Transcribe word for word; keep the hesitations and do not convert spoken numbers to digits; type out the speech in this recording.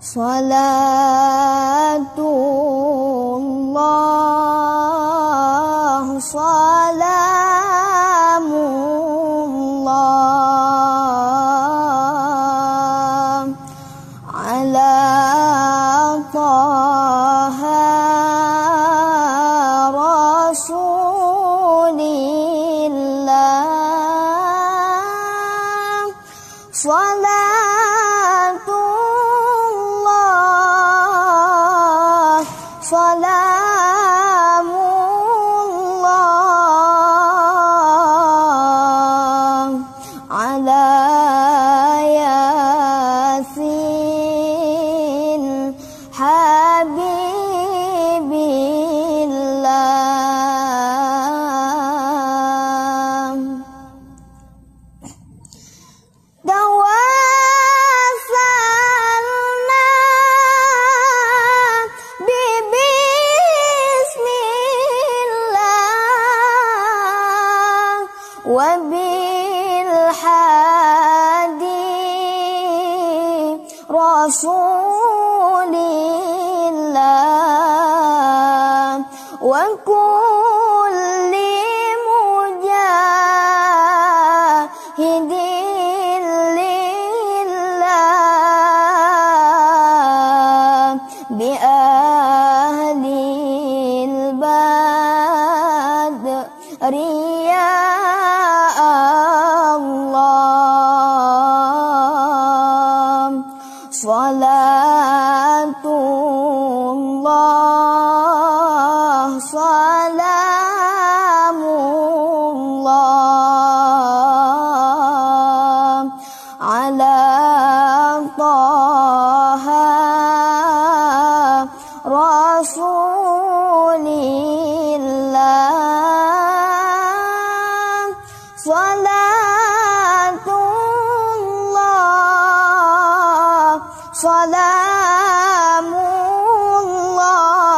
Salatullah, salamullah ala Taha Rasulillah. Salatullah, salamullah ala Yasin Habibillah. Tawassalna bibismillah wa bil hadi rasulillah wa kulli mujahidin lillah bi ahlil badri ya Allah. Salatullah, salamullah ala Taha Rasulillah. Salatullah, salam